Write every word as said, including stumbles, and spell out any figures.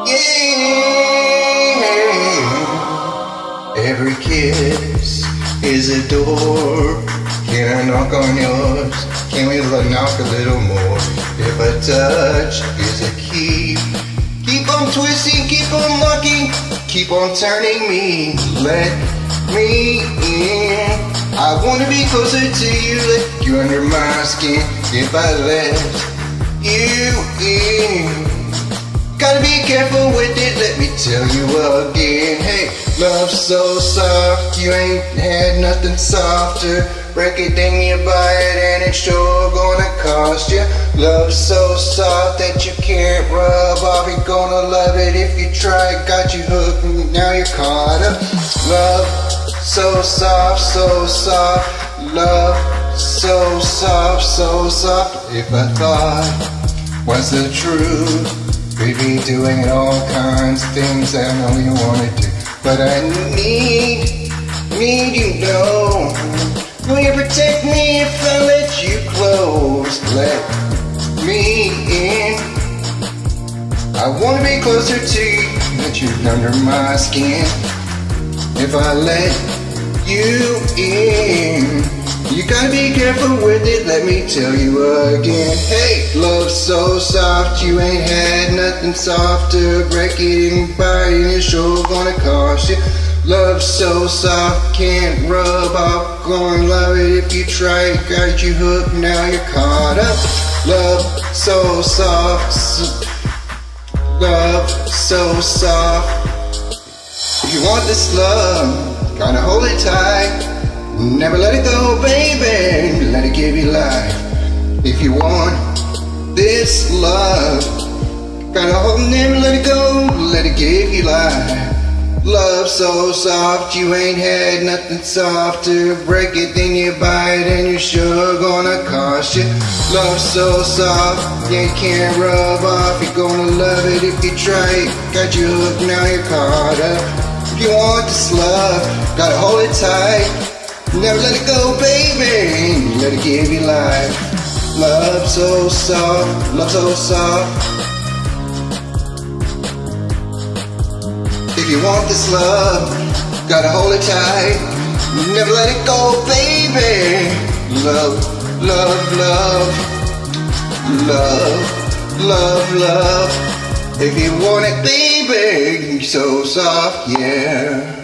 Yeah, every kiss is a door. Can I knock on yours? Can we knock a little more? If a touch is a key, keep on twisting, keep on locking, keep on turning me. Let me in. I wanna be closer to you, let you under my skin. If I let you in, gotta be careful with it, let me tell you again. Hey, love's so soft, you ain't had nothing softer. Break it, then you buy it, and it's sure gonna cost you. Love's so soft that you can't rub off. You're gonna love it if you try. Got you hooked, and now you're caught up. Love so soft, so soft. Love so soft, so soft. If I thought was the truth, we'd be doing all kinds of things I know you wanted to. But I need, need you know. Will you protect me if I let you close? Let me in. I wanna be closer to you, let you under my skin. If I let you in, you gotta be careful with it, let me tell you again. Hey, love's so soft, you ain't had nothing softer. Break it and bite it, it's sure gonna cost you. Love's so soft, can't rub off. Gonna love it if you try. Got you hooked, now you're caught up. Love so soft, so, love so soft. If you want this love, gotta hold it tight. Never let it go, baby. Let it give you life. If you want this love, gotta hold it, never let it go. Let it give you life. Love so soft, you ain't had nothing softer. Break it, then you buy it, and you're sure gonna cost you. Love so soft, you can't rub off. You're gonna love it if you try. Got you hooked, now you're caught up. If you want this love, gotta hold it tight. Never let it go, baby. Let it give you life. Love so soft, love so soft. If you want this love, gotta hold it tight. Never let it go, baby. Love, love, love. Love, love, love. If you want it, baby, so soft, yeah.